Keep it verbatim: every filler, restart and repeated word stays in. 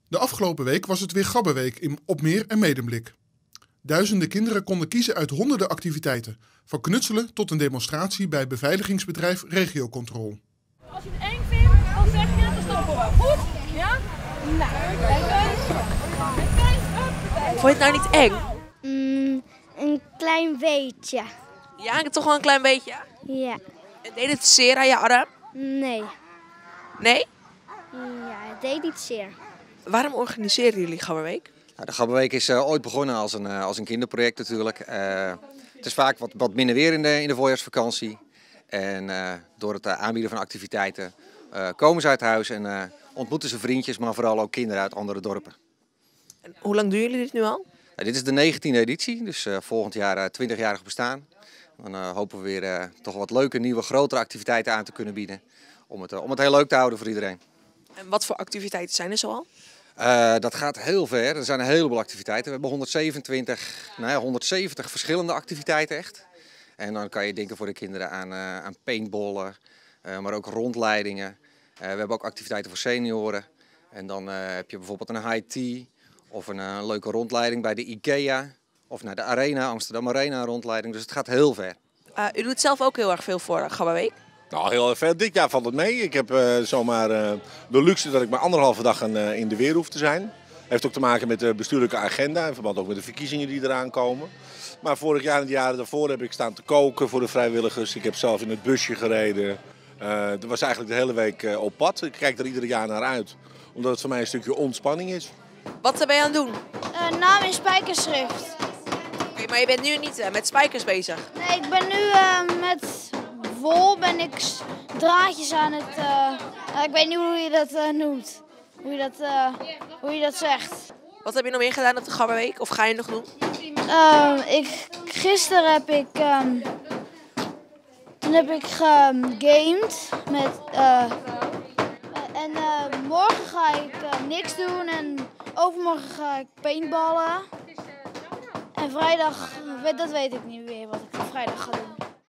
De afgelopen week was het weer Gabberweek in Opmeer en Medemblik. Duizenden kinderen konden kiezen uit honderden activiteiten. Van knutselen tot een demonstratie bij beveiligingsbedrijf Regiocontrol. Als je het eng vindt, dan zeg je het, dan stoppen we. Goed? Ja? Nou, vond je het nou niet eng? Mm, een klein beetje. Ja, toch wel een klein beetje. Ja. En deed het zeer aan je arm? Nee. Nee? Ja, het deed niet zeer. Waarom organiseren jullie Gabberweek? Nou, de Gabberweek is uh, ooit begonnen als een, uh, als een kinderproject natuurlijk. Uh, het is vaak wat, wat minder weer in de, in de voorjaarsvakantie. En uh, door het uh, aanbieden van activiteiten uh, komen ze uit huis en uh, ontmoeten ze vriendjes, maar vooral ook kinderen uit andere dorpen. En hoe lang doen jullie dit nu al? Uh, dit is de negentiende editie, dus uh, volgend jaar uh, twintigjarig bestaan. Dan uh, hopen we weer uh, toch wat leuke, nieuwe, grotere activiteiten aan te kunnen bieden. Om het, uh, om het heel leuk te houden voor iedereen. En wat voor activiteiten zijn er zoal? Uh, dat gaat heel ver. Er zijn een heleboel activiteiten. We hebben honderdzevenentwintig, nou ja, honderdzeventig verschillende activiteiten echt. En dan kan je denken voor de kinderen aan, uh, aan paintballen, uh, maar ook rondleidingen. Uh, we hebben ook activiteiten voor senioren. En dan uh, heb je bijvoorbeeld een high tea of een uh, leuke rondleiding bij de IKEA. Of naar de Arena, Amsterdam Arena rondleiding. Dus het gaat heel ver. Uh, u doet zelf ook heel erg veel voor Gabberweek? Nou, heel veel. Dit jaar valt het mee. Ik heb uh, zomaar uh, de luxe dat ik maar anderhalve dag in, uh, in de weer hoef te zijn. Heeft ook te maken met de bestuurlijke agenda, in verband ook met de verkiezingen die eraan komen. Maar vorig jaar en de jaren daarvoor heb ik staan te koken voor de vrijwilligers. Ik heb zelf in het busje gereden. Uh, dat was eigenlijk de hele week uh, op pad. Ik kijk er ieder jaar naar uit, omdat het voor mij een stukje ontspanning is. Wat ben je aan het doen? Uh, naam in spijkerschrift. Oké, okay, maar je bent nu niet uh, met spijkers bezig? Nee, ik ben nu uh, met wol ben ik draadjes aan het... Uh, uh, ik weet niet hoe je dat uh, noemt. Hoe je dat, uh, hoe je dat zegt. Wat heb je nog meer gedaan op de Gabberweek? Of ga je nog doen? Uh, ik, gisteren heb ik... Um, toen heb ik gegamed met... Uh, en uh, morgen ga ik uh, niks doen en overmorgen ga ik paintballen. En vrijdag, dat weet ik niet meer wat ik vrijdag ga doen.